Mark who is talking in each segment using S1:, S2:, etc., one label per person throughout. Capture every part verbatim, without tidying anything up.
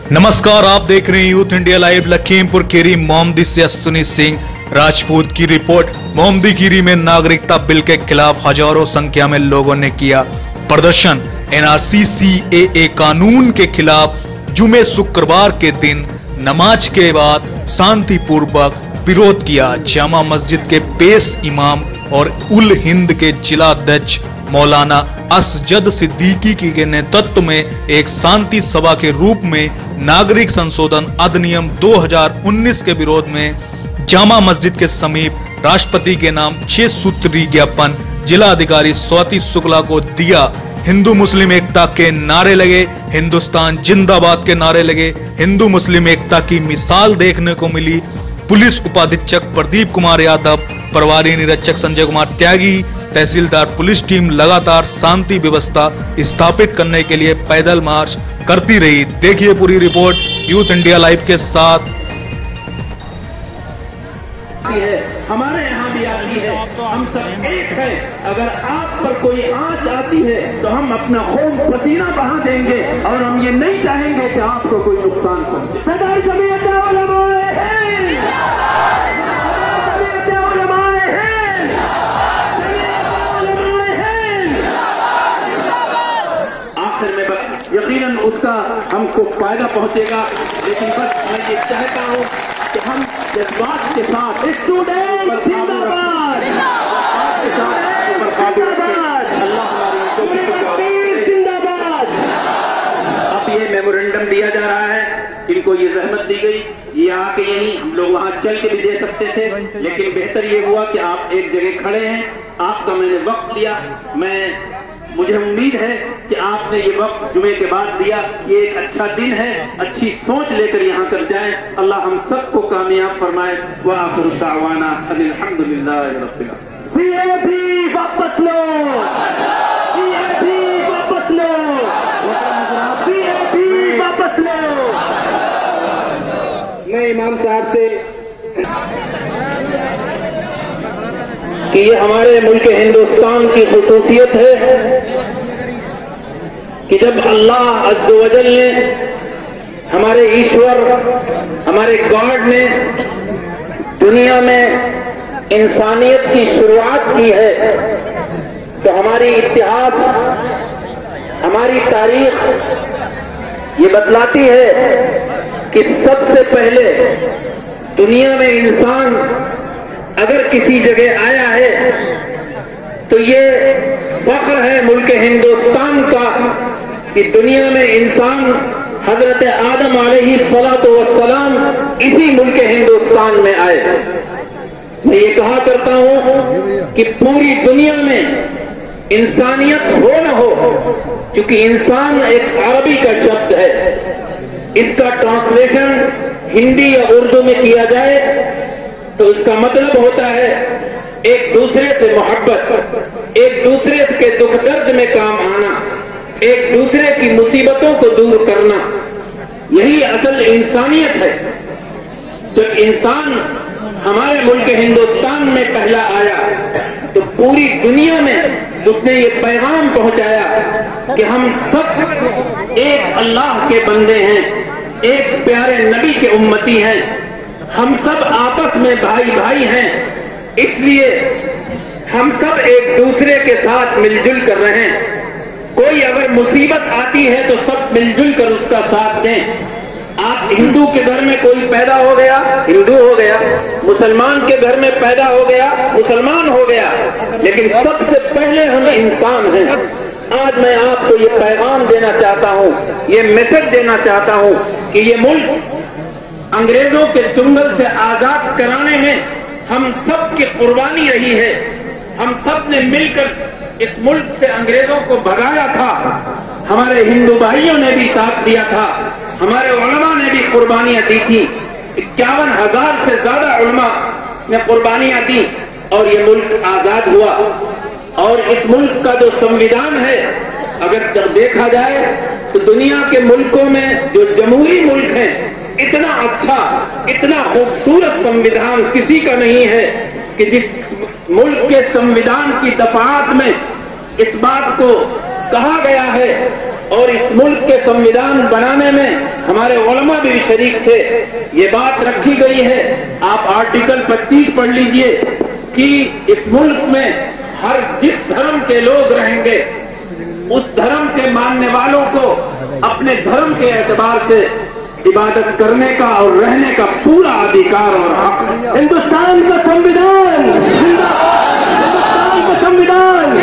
S1: नमस्कार, आप देख रहे हैं Youth India live. Lakhimpur Kheri Mohammadi से अश्विनी सिंह राजपूत की रिपोर्ट। मोमदी खीरी में नागरिकता बिल के खिलाफ हजारों संख्या में लोगों ने किया प्रदर्शन। एनआरसी सीएए कानून के खिलाफ जुमे शुक्रवार के दिन नमाज के बाद शांतिपूर्वक विरोध किया। जामा मस्जिद के पेश इमाम और उल हिंद के जिला अध्यक्ष मौलाना असजद सिद्दीकी के नेतृत्व में एक शांति सभा के रूप में नागरिक संशोधन अधिनियम दो हज़ार उन्नीस के विरोध में जामा मस्जिद के समीप राष्ट्रपति के नाम छह सूत्री ज्ञापन जिला अधिकारी स्वाति शुक्ला को दिया। हिंदू मुस्लिम एकता के नारे लगे, हिंदुस्तान जिंदाबाद के नारे लगे। हिंदू मुस्लिम एकता की मिसाल देखने को मिली। पुलिस उपाधीक्षक प्रदीप कुमार यादव, प्रभारी निरीक्षक संजय कुमार त्यागी, तहसीलदार पुलिस टीम लगातार शांति व्यवस्था स्थापित करने के लिए पैदल मार्च करती रही। देखिए पूरी रिपोर्ट यूथ इंडिया लाइव के साथ।
S2: हमारे यहाँ भी आती है, हम सब एक है। अगर आप पर कोई आंच आती है तो हम अपना खून पसीना बहा देंगे और हम ये नहीं चाहेंगे कि आपको कोई नुकसान पहुंचे। सदाई जमीयत उलमाए हैं, जमीयत उलमाए हैं, जमीयत उलमाए हैं। आखिर में यकीनन उसका हमको फायदा पहुंचेगा, लेकिन बस मैं ये चाहता हूँ कि हम जज्बात के साथ स्टूडेंट जिंदाबाद, जिंदाबाद। अब ये मेमोरेंडम दिया जा रहा है, इनको ये जहमत दी गई, ये आके यहीं हम लोग वहां चल के भी दे सकते थे, लेकिन बेहतर ये हुआ कि आप एक जगह खड़े हैं, आपका मैंने वक्त लिया। मैं मुझे उम्मीद है कि आपने ये वक्त जुमे के बाद दिया। ये एक अच्छा दिन है, अच्छी सोच लेकर यहाँ कर जाएं। अल्लाह हम सबको कामयाब फरमाए। व आखिरु दावाना अनिल हम्दुलिल्लाहि रब्बिल आलमीन। सीएबी वापस लो, सीएबी वापस लो, सीएबी वापस लो। मैं इमाम साहब से कि ये हमारे मुल्क हिंदुस्तान की खुसूसियत है कि जब अल्लाह अज़्ज़ व जल ने, हमारे ईश्वर, हमारे गॉड ने दुनिया में इंसानियत की शुरुआत की है, तो हमारी इतिहास, हमारी तारीख ये बतलाती है कि सबसे पहले दुनिया में इंसान अगर किसी जगह आया है तो ये फख्र है मुल्क हिंदुस्तान का कि दुनिया में इंसान हजरत आदम अलैहिस्सलातु वस्सलाम इसी मुल्क हिंदुस्तान में आए। मैं ये कहा करता हूं कि पूरी दुनिया में इंसानियत हो न हो, क्योंकि इंसान एक अरबी का शब्द है, इसका ट्रांसलेशन हिंदी या उर्दू में किया जाए तो इसका मतलब होता है एक दूसरे से मोहब्बत, एक दूसरे के दुख दर्द में काम आना, एक दूसरे की मुसीबतों को दूर करना। यही असल इंसानियत है। जब इंसान हमारे मुल्क हिंदुस्तान में पहला आया तो पूरी दुनिया में उसने ये पैगाम पहुंचाया कि हम सब एक अल्लाह के बंदे हैं, एक प्यारे नबी के उम्मती हैं, हम सब आपस में भाई भाई हैं, इसलिए हम सब एक दूसरे के साथ मिलजुल कर रहे हैं। कोई अगर मुसीबत आती है तो सब मिलजुल कर उसका साथ दें। आप हिंदू के घर में कोई पैदा हो गया, हिंदू हो गया, मुसलमान के घर में पैदा हो गया, मुसलमान हो गया, लेकिन सबसे पहले हम इंसान हैं। आज मैं आपको ये पैगाम देना चाहता हूँ, ये मैसेज देना चाहता हूँ कि ये मुल्क अंग्रेजों के चुंगल से आजाद कराने में हम सब की कुर्बानी रही है। हम सब ने मिलकर इस मुल्क से अंग्रेजों को भगाया था। हमारे हिंदू भाइयों ने भी साथ दिया था, हमारे उलमा ने भी कुर्बानियां दी थी। इक्यावन हजार से ज्यादा उलमा ने कुर्बानियां दी और ये मुल्क आजाद हुआ। और इस मुल्क का जो संविधान है, अगर देखा जाए तो दुनिया के मुल्कों में जो जमहूरी मुल्क हैं, इतना अच्छा, इतना खूबसूरत संविधान किसी का नहीं है कि जिस मुल्क के संविधान की दफात में इस बात को कहा गया है اور اس ملک کے संविधान बनाने में हमारे उलमा भी शरीक थे। ये बात रखी गई है, आप आर्टिकल पच्चीस पढ़ लीजिए कि इस मुल्क में हर जिस धर्म के लोग रहेंगे उस धर्म के मानने वालों को अपने धर्म के एतबार से इबादत करने का और रहने का पूरा अधिकार और हक। हिंदुस्तान का संविधान, हिंदुस्तान का संविधान।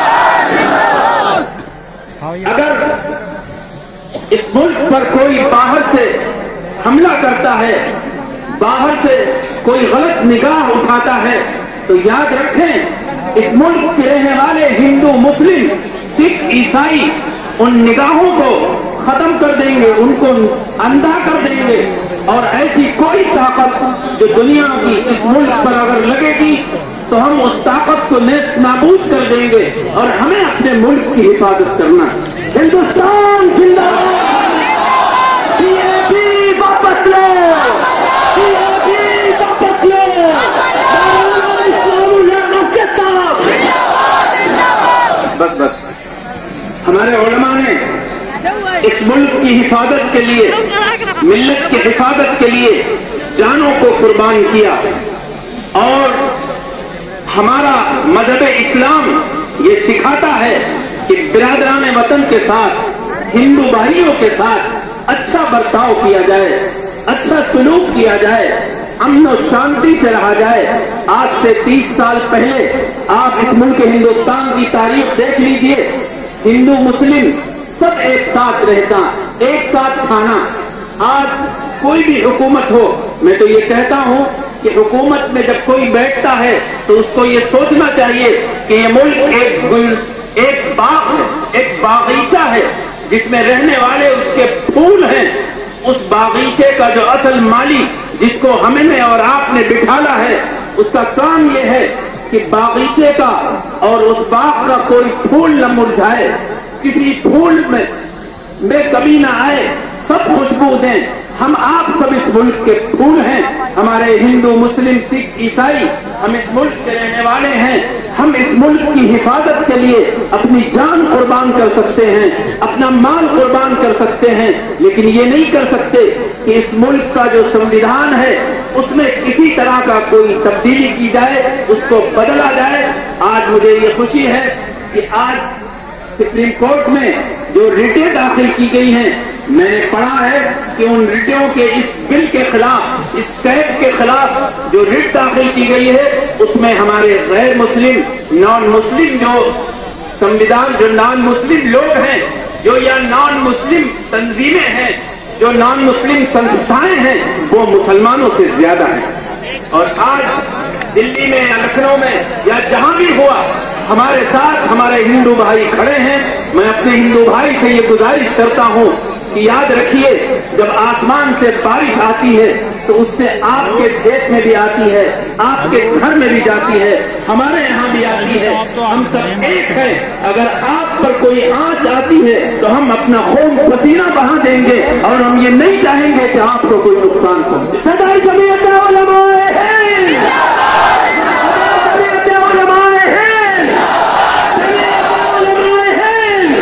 S2: अगर इस मुल्क पर कोई बाहर से हमला करता है, बाहर से कोई गलत निगाह उठाता है, तो याद रखें इस मुल्क के रहने वाले हिंदू, मुस्लिम, सिख, ईसाई उन निगाहों को खत्म कर देंगे, उनको अंधा कर देंगे। और ऐसी कोई ताकत जो दुनिया की इस मुल्क पर अगर लगेगी तो हम उस ताकत को नेस्त नाबूद कर देंगे और हमें अपने मुल्क की हिफाजत करना। हिंदुस्तान जिंदाबाद, सीएबी वापस लो, सीएबी वापस लो, बस बस। हमारे उलमा ने इस मुल्क की हिफाजत के लिए, मिल्लत की हिफाजत के लिए जानों को कुर्बान किया। और हमारा मजहब इस्लाम ये सिखाता है कि बिरादरान वतन के साथ, हिंदू भाइयों के साथ अच्छा बर्ताव किया जाए, अच्छा सलूक किया जाए, अमन और शांति से रहा जाए। आज से तीस साल पहले आप इस मुल्क हिंदुस्तान की तारीख देख लीजिए, हिंदू मुस्लिम सब एक साथ रहता, एक साथ खाना। आज कोई भी हुकूमत हो, मैं तो ये कहता हूँ कि हुकूमत में जब कोई बैठता है तो उसको ये सोचना चाहिए कि ये मुल्क एक गुल, एक बाग है, एक बागीचा है जिसमें रहने वाले उसके फूल हैं। उस बागीचे का जो असल माली, जिसको हमने और आपने बिठाला है, उसका काम ये है कि बागीचे का और उस बाग का कोई फूल न मुरझाए, किसी फूल में, में कभी ना आए, सब खुशबू दें। हम आप सब इस मुल्क के फूल हैं, हमारे हिंदू, मुस्लिम, सिख, ईसाई, हम इस मुल्क के रहने वाले हैं। हम इस मुल्क की हिफाजत के लिए अपनी जान कुर्बान कर सकते हैं, अपना माल कुर्बान कर सकते हैं, लेकिन ये नहीं कर सकते कि इस मुल्क का जो संविधान है उसमें किसी तरह का कोई तब्दीली की जाए, उसको बदला जाए। आज मुझे ये खुशी है कि आज सुप्रीम कोर्ट में जो रिटें दाखिल की गई हैं, मैंने पढ़ा है कि उन रिटों के, इस बिल के खिलाफ, इस कैद के खिलाफ जो रिट दाखिल की गई है, उसमें हमारे गैर मुस्लिम, नॉन मुस्लिम जो संविधान, जो नॉन मुस्लिम लोग हैं, जो या नॉन मुस्लिम तंजीमें हैं, जो नॉन मुस्लिम संस्थाएं हैं, वो मुसलमानों से ज्यादा हैं। और आज दिल्ली में या लखनऊ में या जहां भी हुआ, हमारे साथ हमारे हिंदू भाई खड़े हैं। मैं अपने हिंदू भाई से ये गुजारिश करता हूं कि याद रखिए, जब आसमान से बारिश आती है तो उससे आपके देश में भी आती है, आपके घर में भी जाती है, हमारे यहाँ भी आती है। हम सब एक हैं। अगर आप पर कोई आंच आती है तो हम अपना खून पसीना बहा देंगे और हम ये नहीं चाहेंगे कि आपको कोई नुकसान पहुंचे। सदाई जमीयत उलमाए हिंद, जमीयत उलमाए हिंद, जमीयत उलमाए हिंद।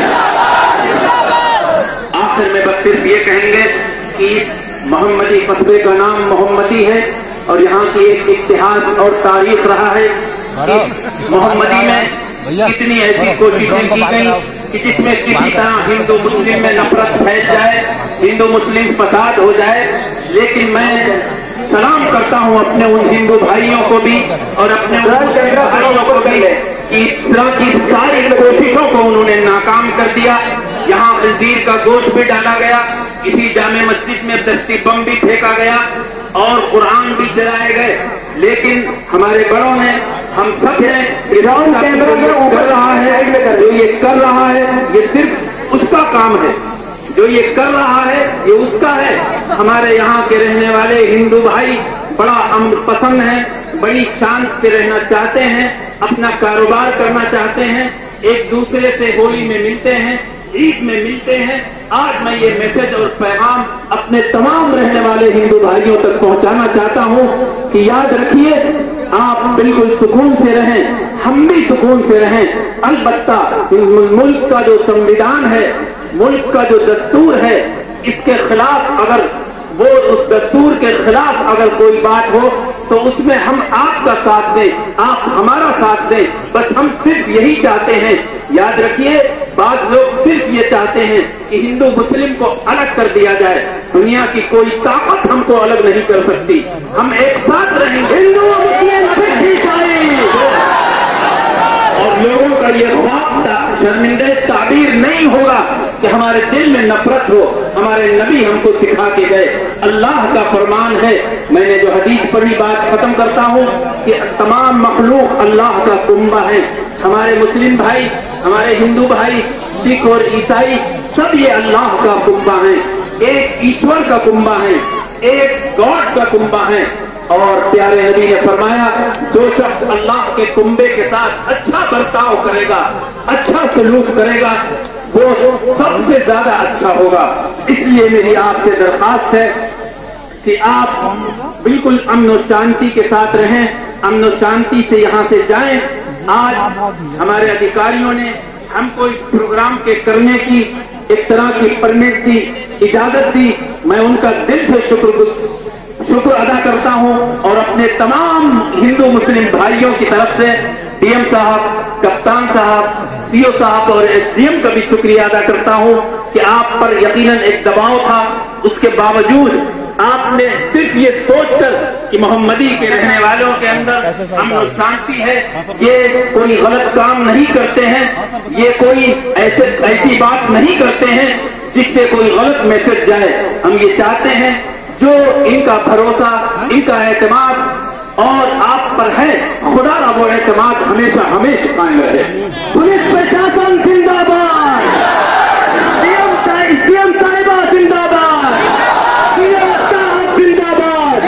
S2: आखिर में बस सिर्फ ये कहेंगे कि मोहम्मदी कस्बे का नाम मोहम्मदी है और यहाँ की एक इतिहास और तारीख रहा है कि मोहम्मदी में कितनी ऐसी कोशिशें की गई कि जिसमें किसी तरह हिंदू मुस्लिम में नफरत फैल जाए, हिंदू मुस्लिम फसाद हो जाए। लेकिन मैं सलाम करता हूँ अपने उन हिंदू भाइयों को भी और अपने उन भाइयों को भी कि इस तरह की सारी कोशिशों को उन्होंने नाकाम कर दिया। यहाँ खंजीर का गोश्त भी डाला गया, किसी जामे मस्जिद में दस्ती बम भी फेंका गया और कुरान भी जलाए गए। लेकिन हमारे बड़ों ने, हम सब हैं, इरान कैमरे में उभर रहा है, जो ये कर रहा है ये सिर्फ उसका काम है, जो ये कर रहा है ये उसका है। हमारे यहाँ के रहने वाले हिंदू भाई बड़ा अमन पसंद हैं, बड़ी शांत से रहना चाहते हैं, अपना कारोबार करना चाहते हैं, एक दूसरे से होली में मिलते हैं, ईद में मिलते हैं। आज मैं ये मैसेज और पैगाम अपने तमाम रहने वाले हिंदू भाइयों तक पहुंचाना चाहता हूं कि याद रखिए, आप बिल्कुल सुकून से रहें, हम भी सुकून से रहें। अलबत्ता मुल्क का जो संविधान है मुल्क का जो दस्तूर है इसके खिलाफ अगर वो उस दस्तूर के खिलाफ अगर कोई बात हो तो उसमें हम आपका साथ दें, आप हमारा साथ दें। बस हम सिर्फ यही चाहते हैं। याद रखिए, बात लोग सिर्फ ये चाहते हैं कि हिंदू मुस्लिम को अलग कर दिया जाए। दुनिया की कोई ताकत हमको अलग नहीं कर सकती। हम एक साथ रहेंगे, हिंदू मुस्लिम ठीक और लोगों का ये ख्वाब शर्मिंदे ताबीर नहीं होगा कि हमारे दिल में नफरत हो। हमारे नबी हमको सिखा के गए, अल्लाह का फरमान है। मैंने जो हदीस पढ़ी बात खत्म करता हूँ कि तमाम मखलूक अल्लाह का कुंबा है। हमारे मुस्लिम भाई, हमारे हिंदू भाई, सिख और ईसाई सब ये अल्लाह का कुंबा है, एक ईश्वर का कुंबा है, एक गॉड का कुंबा है। और प्यारे नबी ने फरमाया, जो शख्स अल्लाह के कुंबे के साथ अच्छा बर्ताव करेगा, अच्छा सलूक करेगा, वो सबसे ज्यादा अच्छा होगा। इसलिए मेरी आपसे दरखास्त है कि आप बिल्कुल अमन और शांति के साथ रहें, अमन और शांति से यहाँ से जाएं। आज हमारे अधिकारियों ने हमको इस प्रोग्राम के करने की एक तरह की परमिट दी, इजाजत दी। मैं उनका दिल से शुक्र शुक्र अदा करता हूं और अपने तमाम हिंदू मुस्लिम भाइयों की तरफ से डीएम साहब, कप्तान साहब, सीओ साहब और एसडीएम का भी शुक्रिया अदा करता हूं कि आप पर यकीनन एक दबाव था, उसके बावजूद आपने सिर्फ ये सोचकर कि मोहम्मदी के रहने वालों के अंदर अमन और शांति है, ये कोई गलत काम नहीं करते हैं, ये कोई ऐसे ऐसी बात नहीं करते हैं जिससे कोई गलत मैसेज जाए। हम ये चाहते हैं जो इनका भरोसा, इनका एतमाद और आप पर है, खुदा का वो एतमाद हमेशा हमेशा कायम रहे। पुलिस प्रशासन जिंदाबाद, सीएम सीएम साहिबा जिंदाबाद, सीएम साहब जिंदाबाद।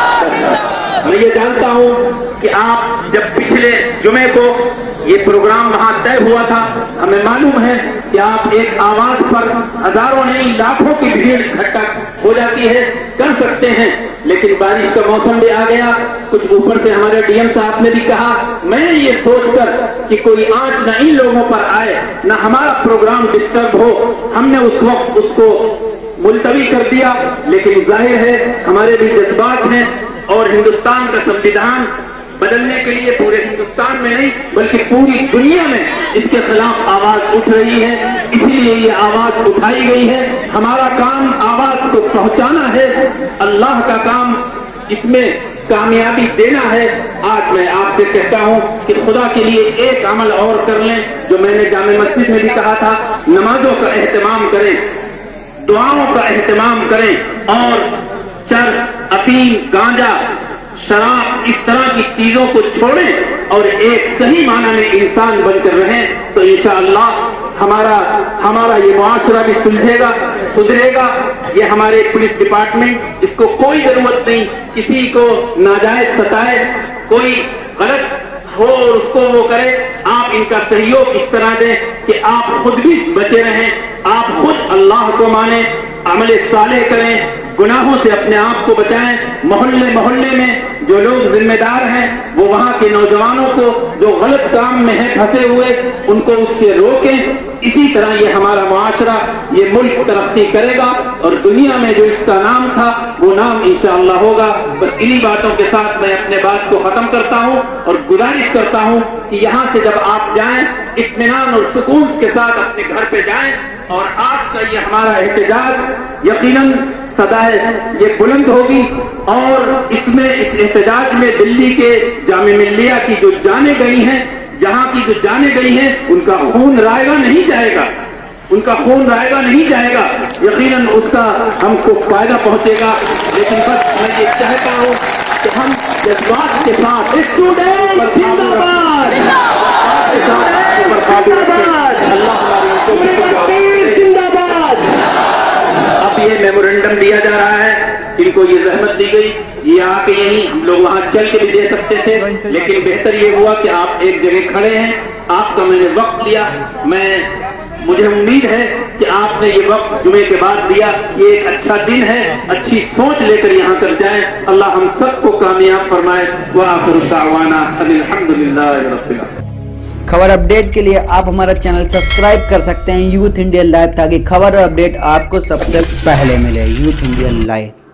S2: मैं ये जानता हूँ कि आप जब पिछले जुमे को ये प्रोग्राम वहाँ तय हुआ था, हमें मालूम है कि आप एक आवाज पर हजारों नहीं लाखों की भीड़ इकट्ठा हो जाती है, कर सकते हैं, लेकिन बारिश का मौसम भी आ गया। कुछ ऊपर से हमारे डीएम साहब ने भी कहा, मैं ये सोचकर कि कोई आंच न इन लोगों पर आए, न हमारा प्रोग्राम डिस्टर्ब हो, हमने उस वक्त उसको मुलतवी कर दिया। लेकिन जाहिर है हमारे भी जज्बात हैं और हिंदुस्तान का संविधान बदलने के लिए पूरे हिंदुस्तान में नहीं बल्कि पूरी दुनिया में इसके खिलाफ आवाज उठ रही है, इसलिए ये आवाज उठाई गई है। हमारा काम आवाज को पहुंचाना है, अल्लाह का काम इसमें कामयाबी देना है। आज मैं आपसे कहता हूं कि खुदा के लिए एक अमल और कर लें, जो मैंने जामे मस्जिद में भी कहा था, नमाजों का एहतमाम करें, दुआओं का एहतमाम करें और चर, अफीम, गांजा, शराब, इस तरह की चीजों को छोड़ें और एक सही माना में इंसान बनकर रहें, तो इंशाअल्लाह हमारा हमारा ये मुआशरा भी सुलझेगा, सुधरेगा। ये हमारे पुलिस डिपार्टमेंट, इसको कोई जरूरत नहीं किसी को नाजायज सताए, कोई गलत हो और उसको वो करे। आप इनका सहयोग इस तरह दें कि आप खुद भी बचे रहें, आप खुद अल्लाह को माने, अमल सालेह करें, गुनाहों से अपने आप को बचाएं। मोहल्ले मोहल्ले में जो लोग जिम्मेदार हैं वो वहाँ के नौजवानों को जो गलत काम में है फंसे हुए, उनको उससे रोकें। इसी तरह ये हमारा मुआशरा, ये मुल्क तरक्की करेगा और दुनिया में जो इसका नाम था वो नाम इंशाअल्लाह होगा। बस इन्हीं बातों के साथ मैं अपने बात को खत्म करता हूँ और गुजारिश करता हूँ कि यहाँ से जब आप जाएं, इत्मीनान और सुकून के साथ अपने घर पे जाएं। और आज का ये हमारा एहतजाज यकीनन सदाए ये बुलंद होगी और इसमें इस एहतजाज में दिल्ली के जामे मिल्लिया की जो जाने गई हैं, जहाँ की जो जाने गई हैं, उनका खून रायगा नहीं जाएगा, उनका खून रायगा नहीं जाएगा, यकीनन उसका हमको फायदा पहुंचेगा। लेकिन बस मैं ये चाहता हूँ कि हम जज्बात के साथ स्टूडेंट जिंदाबाद, जिंदाबाद। अब ये मेमोरेंडम दिया जा रहा है, इनको ये जहमत दी गई, ये आके यही हम लोग वहां चल के भी दे सकते थे, लेकिन बेहतर ये हुआ कि आप एक जगह खड़े हैं, आपका मैंने वक्त लिया। मैं मुझे उम्मीद है कि आपने ये वक्त जुमे के बाद दिया, ये एक अच्छा दिन है, अच्छी सोच लेकर यहाँ कर जाए। अल्लाह हम सबको कामयाब फरमाए। व आखिर दावाना अनिल हम्दुलिल्लाहि रब्बिल आलमीन।
S3: खबर अपडेट के लिए आप हमारा चैनल सब्सक्राइब कर सकते हैं यूथ इंडिया लाइव, ताकि खबर और अपडेट आपको सबसे पहले मिले। Youth India live.